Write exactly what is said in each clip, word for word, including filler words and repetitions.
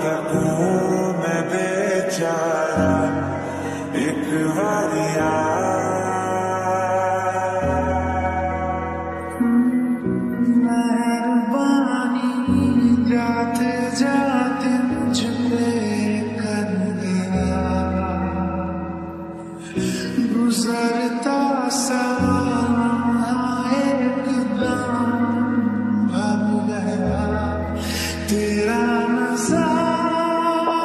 सकूं मैं बेचारा एक बारिया। मेहरबानी जाते जाते मुझ पे कर गया, गुजरता सा तेरा नज़ारा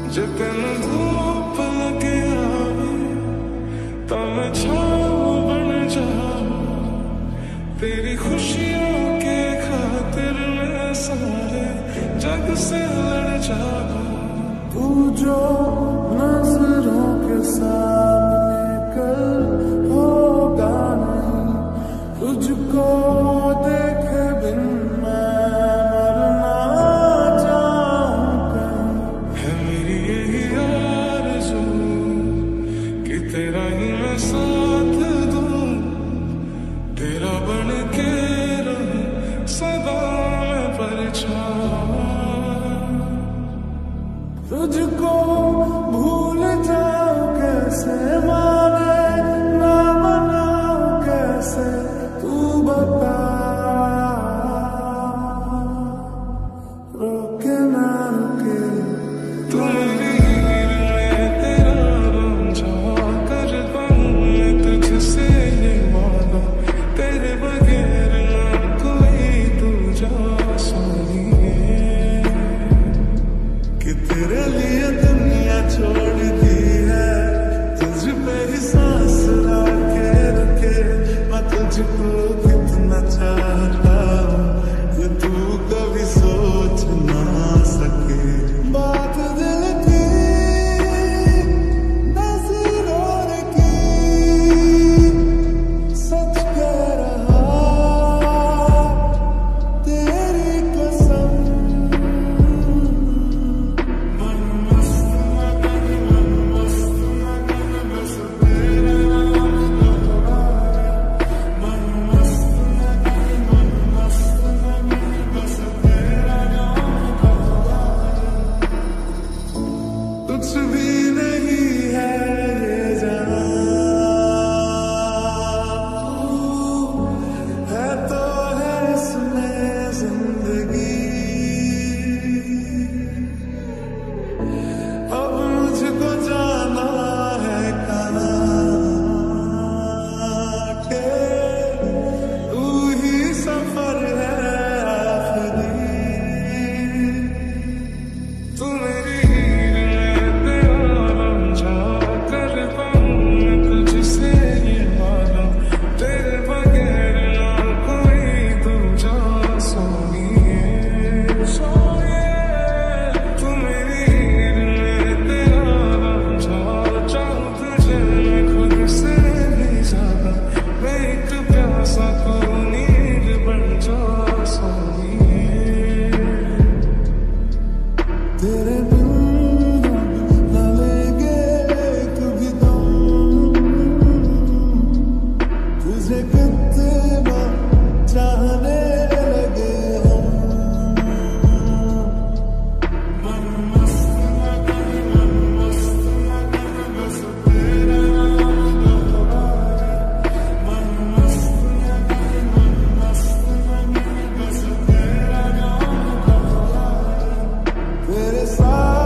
जे तेन धूप लगे आवे तां मैं छाव बन जावां, तेरी खुशियों के खातिर मैं सारे जग से लड़ जावां। तू जो नजरों के सामने कल होगा नहीं, तुझको देखे बिन मैं मरना चाहूं कहीं। है मेरी यही आरज़ू कि तेरा ही मैं साथ दूं, तेरा बन के रहूं सदा मैं परछावा। तुझको भूल जाऊं कैसे, माने ना मनाऊं कैसे, तू बता। रोके ना रुके तू मेरी हीर में तेरा रांझा, करता हूँ मैं तुझसे ये वादा, तेरे बगैर ना कोई दूजा सोनिए। कि तेरे लिए दुनिया छोड़ दी है, तुझ पे ही सांस रखे रखे मैं तुझको कितना चाहता हूँ, ये तू कभी सोच ना सके। बात दिल की नजरों की सच कह रहा, तेरी कसम। मन मस्त मगन मन मस्त मगन बस तेरा नाम दोहराए, मन मस्त मगन मन मस्त मगन बस तेरा नाम दोहराए। कुछ भी नहीं है ये जहां, है तो है इसमें जिंदगी। अब मुझको जाना है कहाँ के, तू ही सफर है आखिरी। तू मेरी हीर में तेरा रांझा, करता हूँ मैं तुझसे ये वादा, तेरे बगैर ना कोई दूजा सोनिए सोनिए। तू मेरी हीर में तेरा रांझा, चाहूं तुझे मैं खुद से भी ज्यादा, मैं एक प्यासा तू नींद बन जा सोनिए। तेरे बिन न लेंगे एक भी दम, तुझे कितना चाहने लगे हम। मन मस्त मगन मन मस्त मगन बस तेरा नाम दोहराए, मन मस्त मगन मन मस्त मगन बस तेरा नाम दोहराए। तेरे साथ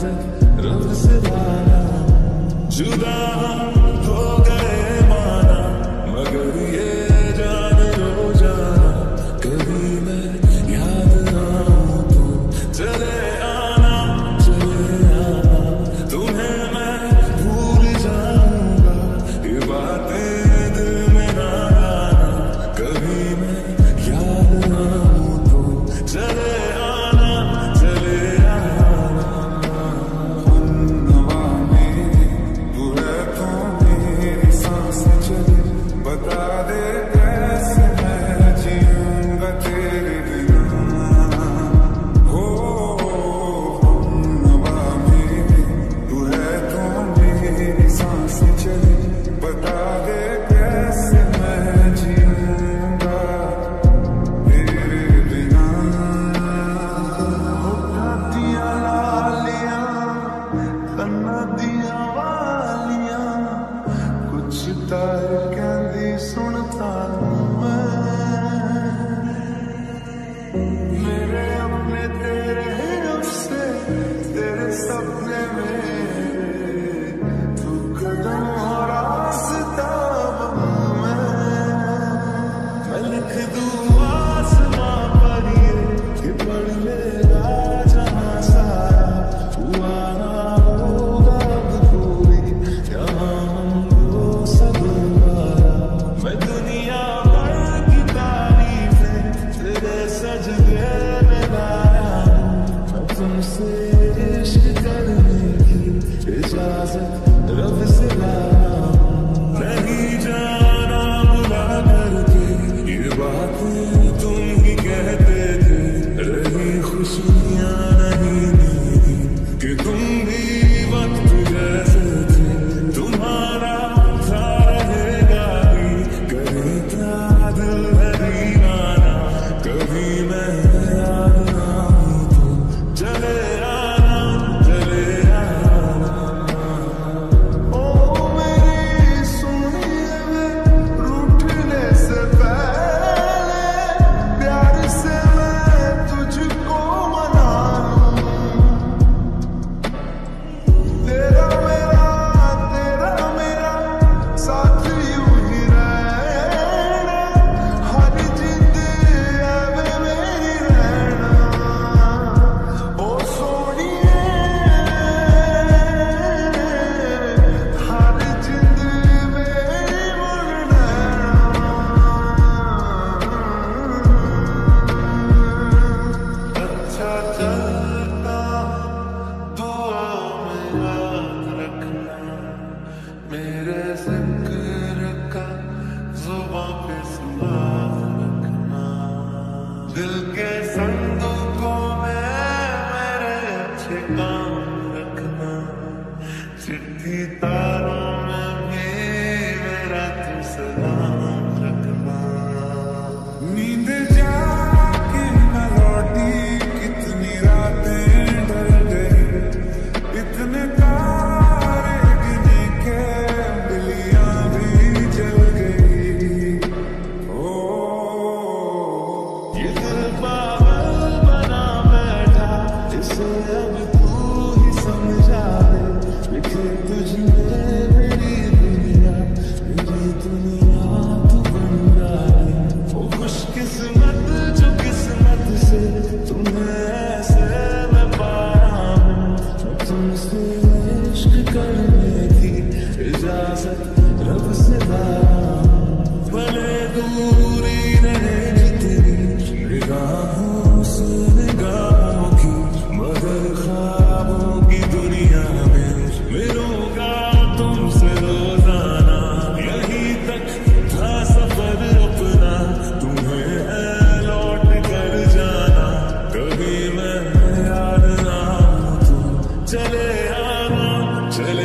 इजाजत रब से लाना, जुदा हो गए माना, मगर ये जान लो जाना, कभी मैं याद आऊं तो चले आना, चले आना, तुम्हें मैं भूल जाऊंगा, ये बातें दिल में ना आना, कभी मैं याद आऊं तो चले कहती सुनता मेरे अपने तेरे उससे तेरे सपने में तू कदम और रास्ता मैं लिख दूँ आसमां पर ये कि पढ़ लेगा जहाँ सारा हुआ होगा पूरी यहाँ हमको सब मैं दुनिया भर की तारीफें तेरे सजदे में लाया हूँ, मैं तुमसे इश्क करने की इजाजत रब से लाया हूँ, नहीं जाना बुला करके ये बातें तुम ही कहते थे, रही खुशियाँ नहीं दी कि तुम भी वक्त जैसे थे, तुम्हारा मेरे जिक्र का ज़ुबां पे सुभान रखना, दिल के संदूकों में मेरे अच्छे काम रखना, चिट्ठी तारों में भी मेरा तू सलाम रखना, नींद जाके न लौटी कितनी रातें ढल गई, इतने रब से भले दूरी रहे जितनी निगाहों से निगाहों की, मगर ख्वाबों की दुनिया में मिलूंगा तुमसे रोजाना, यहीं तक था सफर अपना, तुम्हें है लौट कर जाना, कभी मैं याद ना आऊं तो चले आना, चले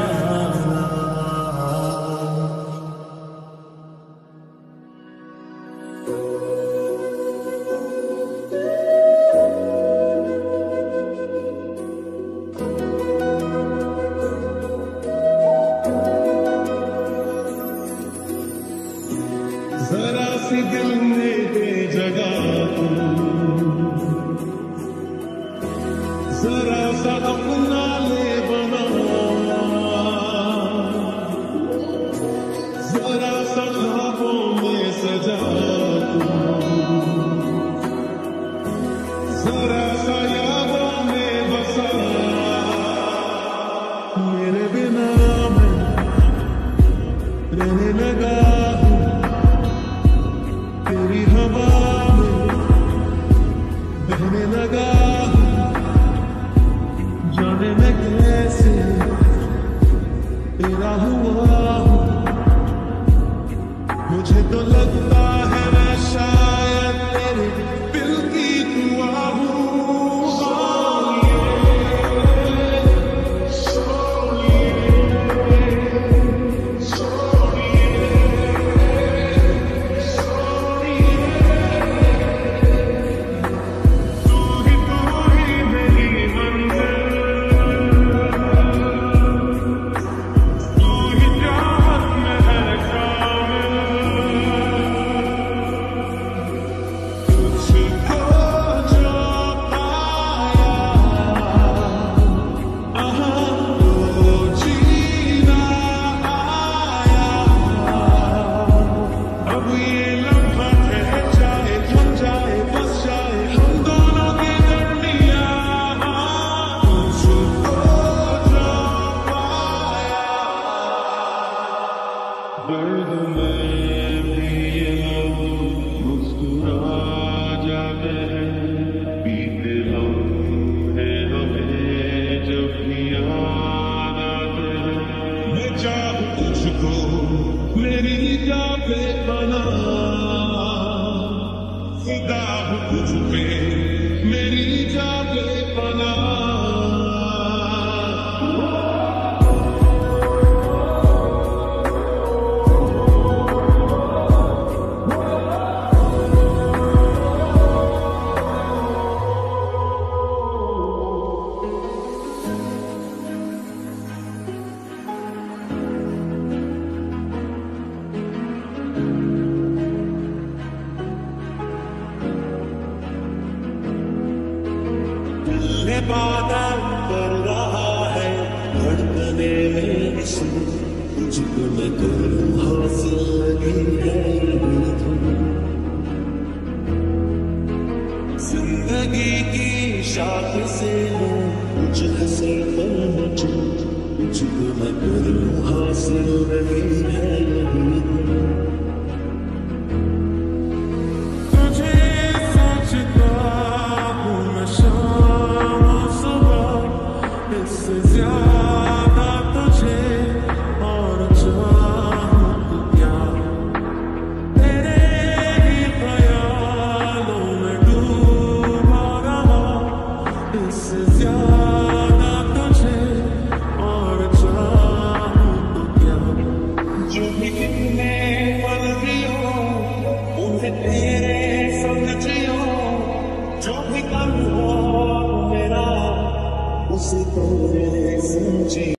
जरा सी दिल में दे जगह तू, जरा सा अपना जाने मैं कैसे तेरा हुआ हूँ। मुझे तो लगता है मैं शायद तेरे दिल की दुआ हूँ। दर्द में भी ये लोग मुस्कुरा जाते हैं, बीते लम्हे हमें जब भी याद आते हैं। मैं चाहूँ तुझको मेरी जा पे बना, फिदा हूँ तुझ पे मेरी जा पे बना। बादल कर रहा है धड़कने में इसम, तुझको मैं करूँ हासिल लगी है जिंदगी की शाख से हूँ कुछ हंसी पर मुझे, तुझको मैं करूँ हासिल लगी है तेरे संग जियो, जो भी कम हो मेरा उसी को समझी।